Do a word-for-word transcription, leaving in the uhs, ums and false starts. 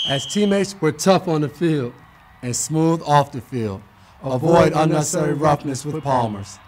As teammates, we're tough on the field and smooth off the field. Avoid unnecessary roughness with Palmers.